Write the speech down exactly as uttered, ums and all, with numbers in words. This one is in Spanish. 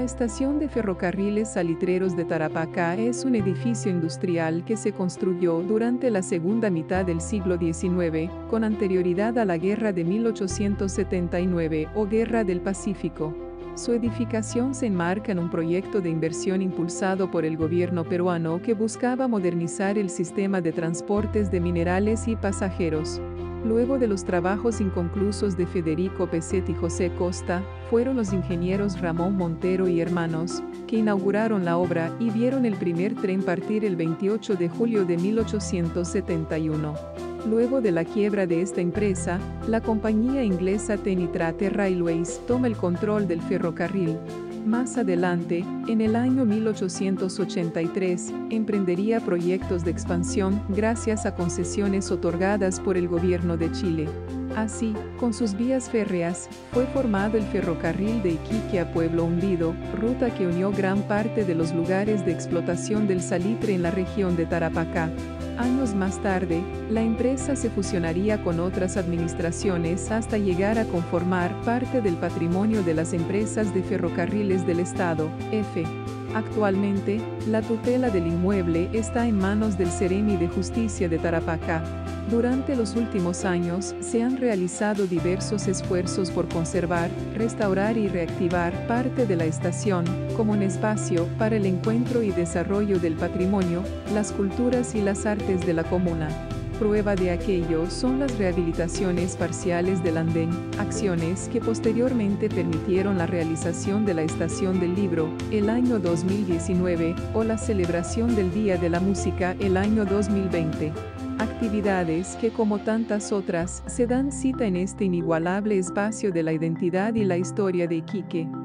La estación de ferrocarriles salitreros de Tarapacá es un edificio industrial que se construyó durante la segunda mitad del siglo diecinueve, con anterioridad a la Guerra de mil ochocientos setenta y nueve o Guerra del Pacífico. Su edificación se enmarca en un proyecto de inversión impulsado por el gobierno peruano que buscaba modernizar el sistema de transportes de minerales y pasajeros. Luego de los trabajos inconclusos de Federico Peset y José Costa, fueron los ingenieros Ramón Montero y hermanos, que inauguraron la obra y vieron el primer tren partir el veintiocho de julio de mil ochocientos setenta y uno. Luego de la quiebra de esta empresa, la compañía inglesa Tenitrate Railways toma el control del ferrocarril. Más adelante, en el año mil ochocientos ochenta y tres, emprendería proyectos de expansión gracias a concesiones otorgadas por el gobierno de Chile. Así, con sus vías férreas, fue formado el ferrocarril de Iquique a Pueblo Hundido, ruta que unió gran parte de los lugares de explotación del salitre en la región de Tarapacá. Años más tarde, la empresa se fusionaría con otras administraciones hasta llegar a conformar parte del patrimonio de las empresas de ferrocarriles del Estado, F. Actualmente, la tutela del inmueble está en manos del Seremi de Justicia de Tarapacá. Durante los últimos años, se han realizado diversos esfuerzos por conservar, restaurar y reactivar parte de la estación, como un espacio para el encuentro y desarrollo del patrimonio, las culturas y las artes de la comuna. Prueba de aquello son las rehabilitaciones parciales del andén, acciones que posteriormente permitieron la realización de la Estación del Libro, el año dos mil diecinueve, o la celebración del Día de la Música el año dos mil veinte. Actividades que, como tantas otras, se dan cita en este inigualable espacio de la identidad y la historia de Iquique.